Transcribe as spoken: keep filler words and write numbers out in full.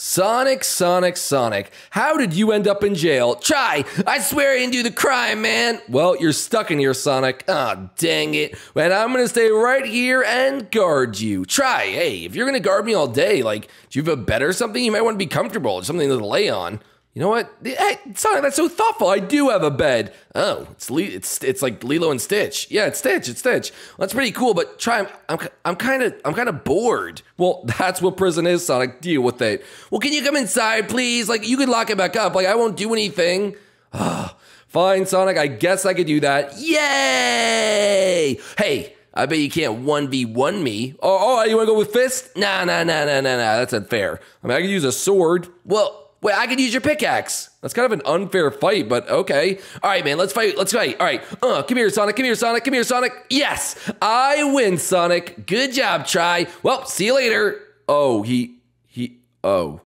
Sonic, Sonic, Sonic, how did you end up in jail? Try! I swear I didn't do the crime, man! Well, you're stuck in here, Sonic. Ah, oh, dang it. And I'm gonna stay right here and guard you. Try! Hey, if you're gonna guard me all day, like, do you have a bed or something? You might want to be comfortable, or something to lay on. You know what? Hey, Sonic, that's so thoughtful. I do have a bed. Oh, it's Le it's it's like Lilo and Stitch. Yeah, it's Stitch. It's Stitch. Well, that's pretty cool. But try. I'm I'm I'm kind of I'm kind of bored. Well, that's what prison is, Sonic. Deal with it. Well, can you come inside, please? Like, you could lock it back up. Like, I won't do anything. Ah, fine, Sonic. I guess I could do that. Yay! Hey. I bet you can't one v one me. Oh, oh, you want to go with fist? Nah, nah, nah, nah, nah, nah. That's unfair. I mean, I could use a sword. Well. Wait, I could use your pickaxe. That's kind of an unfair fight, but okay. All right, man, let's fight. Let's fight. All right. Uh, come here, Sonic. Come here, Sonic. Come here, Sonic. Yes, I win, Sonic. Good job, Try. Well, see you later. Oh, he, he, oh.